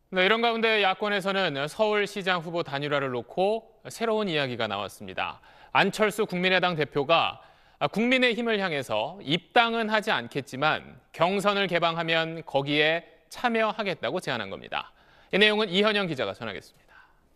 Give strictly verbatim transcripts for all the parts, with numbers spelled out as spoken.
네, 이런 가운데 야권에서는 서울시장 후보 단일화를 놓고 새로운 이야기가 나왔습니다. 안철수 국민의당 대표가 국민의힘을 향해서 입당은 하지 않겠지만 경선을 개방하면 거기에 참여하겠다고 제안한 겁니다. 이 내용은 이현영 기자가 전하겠습니다.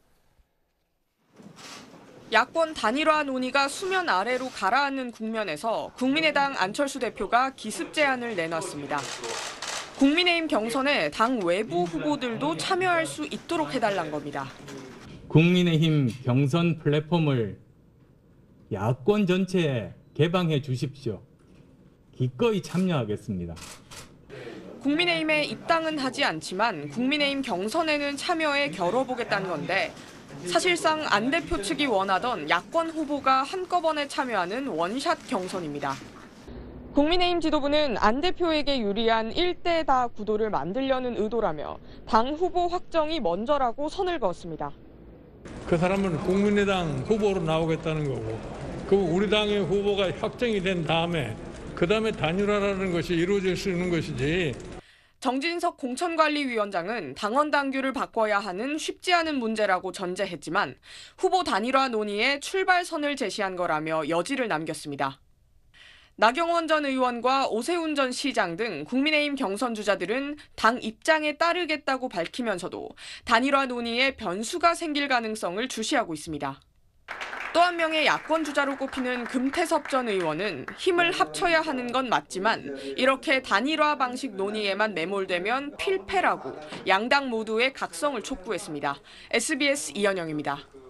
야권 단일화 논의가 수면 아래로 가라앉는 국면에서 국민의당 안철수 대표가 기습 제안을 내놨습니다. 국민의힘 경선에 당 외부 후보들도 참여할 수 있도록 해달란 겁니다. 국민의힘 경선 플랫폼을 야권 전체에 개방해 주십시오. 기꺼이 참여하겠습니다. 국민의힘에 입당은 하지 않지만 국민의힘 경선에는 참여해 겨뤄보겠다는 건데 사실상 안 대표 측이 원하던 야권 후보가 한꺼번에 참여하는 원샷 경선입니다. 국민의힘 지도부는 안 대표에게 유리한 일 대 다 구도를 만들려는 의도라며 당 후보 확정이 먼저라고 선을 그었습니다. 그 사람은 국민의당 후보로 나오겠다는 거고, 그 우리 당의 후보가 확정이 된 다음에 그 다음에 단일화라는 것이 이루어질 수 있는 것이지. 정진석 공천관리위원장은 당원 당규를 바꿔야 하는 쉽지 않은 문제라고 전제했지만 후보 단일화 논의에 출발선을 제시한 거라며 여지를 남겼습니다. 나경원 전 의원과 오세훈 전 시장 등 국민의힘 경선 주자들은 당 입장에 따르겠다고 밝히면서도 단일화 논의에 변수가 생길 가능성을 주시하고 있습니다. 또 한 명의 야권 주자로 꼽히는 금태섭 전 의원은 힘을 합쳐야 하는 건 맞지만 이렇게 단일화 방식 논의에만 매몰되면 필패라고 양당 모두의 각성을 촉구했습니다. 에스비에스 이현영입니다.